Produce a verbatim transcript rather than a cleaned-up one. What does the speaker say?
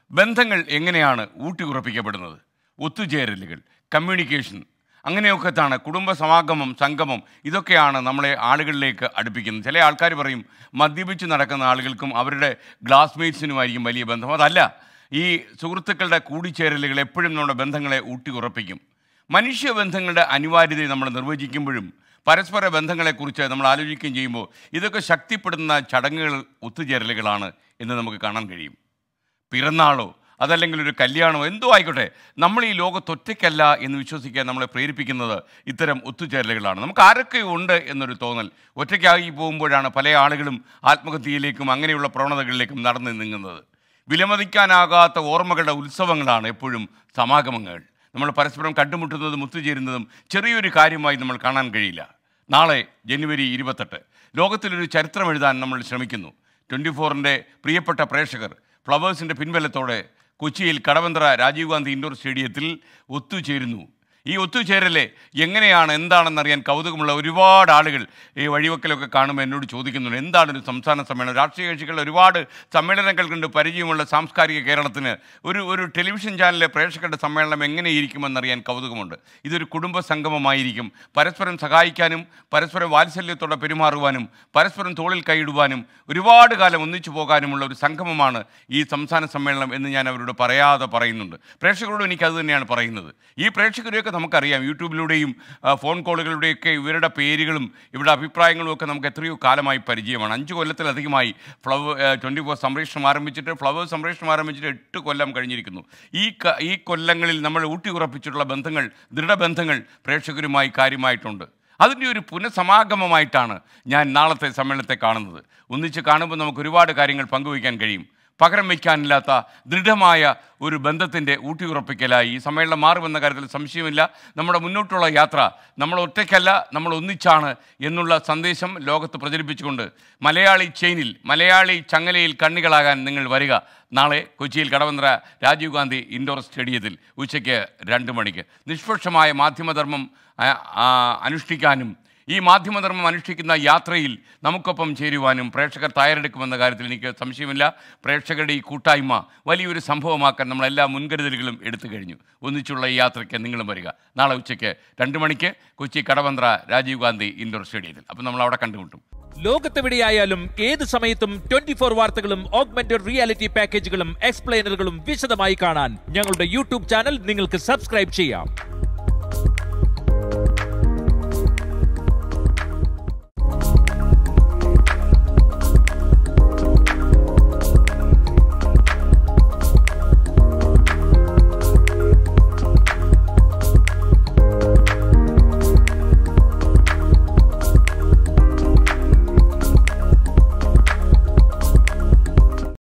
ബന്ധങ്ങൾ എങ്ങനെയാണ് ഊട്ടിയുറപ്പിക്കപ്പെടുന്നത്? ഒത്തുചേരലുകൾ, കമ്മ്യൂണിക്കേഷൻ, അങ്ങനെയൊക്കെത്താണ് കുടുംബ സമാഗമം, സംഗമം, ഇതൊക്കെയാണ് നമ്മളെ ആളുകളിലേക്ക് അടുപ്പിക്കുന്നത്. ചില ആൾക്കാർ പറയും മദ്യപിച്ച് നടക്കുന്ന ആളുകൾക്കും അവരുടെ ക്ലാസ്മേറ്റ്സിനുമായിരിക്കും വലിയ ബന്ധം. അതല്ല, ഈ സുഹൃത്തുക്കളുടെ കൂടിച്ചേരലുകൾ എപ്പോഴും നമ്മുടെ ബന്ധങ്ങളെ ഊട്ടി ഉറപ്പിക്കും. മനുഷ്യബന്ധങ്ങളുടെ അനിവാര്യതയെ നമ്മൾ നിർവചിക്കുമ്പോഴും പരസ്പര ബന്ധങ്ങളെക്കുറിച്ച് നമ്മൾ ആലോചിക്കുകയും ചെയ്യുമ്പോൾ ഇതൊക്കെ ശക്തിപ്പെടുന്ന ചടങ്ങുകൾ, ഒത്തുചേരലുകളാണ് എന്ന് നമുക്ക് കാണാൻ കഴിയും. പിറന്നാളോ അതല്ലെങ്കിൽ ഒരു കല്യാണമോ എന്തോ ആയിക്കോട്ടെ, നമ്മൾ ഈ ലോകത്തൊറ്റയ്ക്കല്ല എന്ന് വിശ്വസിക്കാൻ നമ്മളെ പ്രേരിപ്പിക്കുന്നത് ഇത്തരം ഒത്തുചേരലുകളാണ്. നമുക്ക് ആരൊക്കെ ഉണ്ട് എന്നൊരു തോന്നൽ. ഒറ്റയ്ക്കായി പോകുമ്പോഴാണ് പല ആളുകളും ആത്മഹത്യയിലേക്കും അങ്ങനെയുള്ള പ്രവണതകളിലേക്കും നടന്നു നീങ്ങുന്നത്. വിലമതിക്കാനാകാത്ത ഓർമ്മകളുടെ ഉത്സവങ്ങളാണ് എപ്പോഴും സമാഗമങ്ങൾ. നമ്മൾ പരസ്പരം കണ്ടുമുട്ടുന്നതും ഒത്തുചേരുന്നതും ചെറിയൊരു കാര്യമായി നമ്മൾ കാണാൻ കഴിയില്ല. നാളെ ജനുവരി ഇരുപത്തെട്ട് ലോകത്തിലൊരു ചരിത്രം എഴുതാൻ നമ്മൾ ശ്രമിക്കുന്നു. ട്വൻറ്റി ഫോറിൻ്റെ പ്രിയപ്പെട്ട പ്രേക്ഷകർ ഫ്ലവേഴ്സിൻ്റെ പിൻബലത്തോടെ കൊച്ചിയിൽ കടവന്ത്ര രാജീവ് ഗാന്ധി ഇൻഡോർ സ്റ്റേഡിയത്തിൽ ഒത്തുചേരുന്നു. ഈ ഒത്തുചേരലെ എങ്ങനെയാണ്, എന്താണെന്നറിയാൻ കൗതുകമുള്ള ഒരുപാട് ആളുകൾ ഈ വഴിവെക്കലൊക്കെ കാണുമ്പോൾ എന്നോട് ചോദിക്കുന്നുണ്ട്, എന്താണൊരു സംസ്ഥാന സമ്മേളനം? രാഷ്ട്രീയ കക്ഷികളുടെ ഒരുപാട് സമ്മേളനങ്ങൾ കണ്ട് പരിചയമുള്ള സാംസ്കാരിക കേരളത്തിന് ഒരു ഒരു ടെലിവിഷൻ ചാനലിലെ പ്രേക്ഷകരുടെ സമ്മേളനം എങ്ങനെയിരിക്കുമെന്നറിയാൻ കൗതുകമുണ്ട്. ഇതൊരു കുടുംബ സംഗമമായിരിക്കും. പരസ്പരം സഹായിക്കാനും പരസ്പരം വാത്സല്യത്തോടെ പെരുമാറുവാനും പരസ്പരം തോളിൽ കൈയിടുവാനും ഒരുപാട് കാലം ഒന്നിച്ചു പോകാനുമുള്ള ഒരു സംഗമമാണ് ഈ സംസ്ഥാന സമ്മേളനം എന്ന് ഞാൻ അവരോട് പറയാതെ പറയുന്നുണ്ട്. പ്രേക്ഷകരോട് എനിക്കത് തന്നെയാണ് പറയുന്നത്. ഈ പ്രേക്ഷകരെയൊക്കെ നമുക്കറിയാം, യൂട്യൂബിലൂടെയും ഫോൺ കോളുകളുടെയൊക്കെ ഇവരുടെ പേരുകളും ഇവരുടെ അഭിപ്രായങ്ങളും ഒക്കെ നമുക്ക് എത്രയോ കാലമായി പരിചയമാണ്. അഞ്ച് കൊല്ലത്തിലധികമായി ഫ്ലവർ ട്വൻറ്റി ഫോർ സംപ്രേഷണം ആരംഭിച്ചിട്ട് ഫ്ലവേഴ്സ് സംപ്രേഷണം ആരംഭിച്ചിട്ട് എട്ട് കൊല്ലം കഴിഞ്ഞിരിക്കുന്നു. ഈ ഈ കൊല്ലങ്ങളിൽ നമ്മൾ ഊട്ടി ഉറപ്പിച്ചിട്ടുള്ള ബന്ധങ്ങൾ, ദൃഢബന്ധങ്ങൾ പ്രേക്ഷകരുമായി കാര്യമായിട്ടുണ്ട്. അതിൻ്റെ ഒരു പുനഃസമാഗമമായിട്ടാണ് ഞാൻ നാളത്തെ സമ്മേളനത്തെ കാണുന്നത്. ഒന്നിച്ച് കാണുമ്പോൾ നമുക്ക് ഒരുപാട് കാര്യങ്ങൾ പങ്കുവയ്ക്കാൻ കഴിയും. പകരം വയ്ക്കാനില്ലാത്ത ദൃഢമായ ഒരു ബന്ധത്തിൻ്റെ ഊട്ടിയുറപ്പിക്കലായി ഈ സമ്മേളനം മാറുമെന്ന കാര്യത്തിൽ സംശയമില്ല. നമ്മുടെ മുന്നോട്ടുള്ള യാത്ര നമ്മൾ ഒറ്റയ്ക്കല്ല, നമ്മൾ ഒന്നിച്ചാണ് എന്നുള്ള സന്ദേശം ലോകത്ത് പ്രചരിപ്പിച്ചുകൊണ്ട് മലയാളി ചെയിനിൽ, മലയാളി ചങ്ങലയിൽ കണ്ണികളാകാൻ നിങ്ങൾ വരിക. നാളെ കൊച്ചിയിൽ കടവന്ത്ര രാജീവ് ഗാന്ധി ഇൻഡോർ സ്റ്റേഡിയത്തിൽ ഉച്ചയ്ക്ക് രണ്ട് മണിക്ക് നിഷ്പക്ഷമായ മാധ്യമധർമ്മം അനുഷ്ഠിക്കാനും ഈ മാധ്യമധർമ്മം അനുഷ്ഠിക്കുന്ന യാത്രയിൽ നമുക്കൊപ്പം ചേരുവാനും പ്രേക്ഷകർ തയ്യാറെടുക്കുമെന്ന കാര്യത്തിൽ എനിക്ക് സംശയമില്ല. പ്രേക്ഷകരുടെ ഈ കൂട്ടായ്മ വലിയൊരു സംഭവമാക്കാൻ നമ്മളെല്ലാ മുൻകരുതലുകളും എടുത്തു കഴിഞ്ഞു. ഒന്നിച്ചുള്ള ഈ യാത്രയ്ക്ക് നിങ്ങളും വരിക. നാളെ ഉച്ചയ്ക്ക് രണ്ട് മണിക്ക് കൊച്ചി കടവന്ത്ര രാജീവ് ഗാന്ധി ഇൻഡോർ സ്റ്റേഡിയത്തിൽ. അപ്പം നമ്മൾ അവിടെ കണ്ടുമുട്ടും. ലോകത്തെവിടെയായാലും ഏത് സമയത്തും ട്വന്റി ഫോർ വാർത്തകളും ഓഗ്മെന്റഡ് റിയാലിറ്റി പാക്കേജുകളും എക്സ്പ്ലെയിനറുകളും വിശദമായി കാണാൻ ഞങ്ങളുടെ യൂട്യൂബ് ചാനൽ നിങ്ങൾക്ക് സബ്സ്ക്രൈബ് ചെയ്യാം.